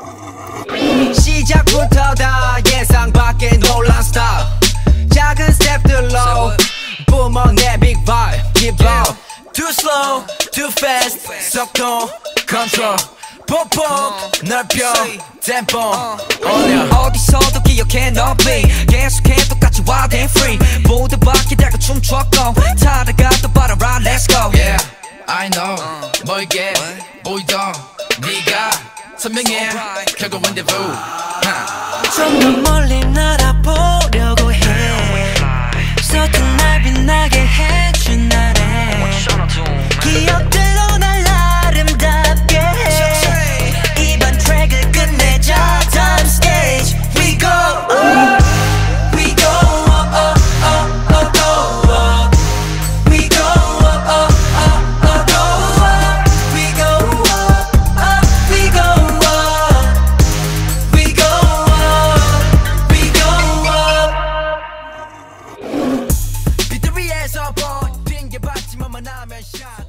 시작부터 다 예상 밖의 놀란 스타일. 작은 스텝들로 뿜어내 big vibe. Keep up. Too slow, too fast. 속도 control. 폭폭 넓혀 템포 올려. 어디서도 기억해 너 be. 계속해 똑같이 wild and free. 모두 바퀴 달고 춤췄고 타다가 또 바라라 let's go. Yeah, I know. 멀게 보이던 네가 선명해. 결국 rendezvous. 좀 더 멀리 날아보려고 해. 서툰 날 빛나게 해준 나래. 기억들로 날 아름답게 해. 이번 트랙을 끝내자. Time stage we go up. We go up up up up go up. We go up up up up go up. We go up up we go up. We go up we go up. 빛들 위에서 본 핑계 받지만 만나면 shine.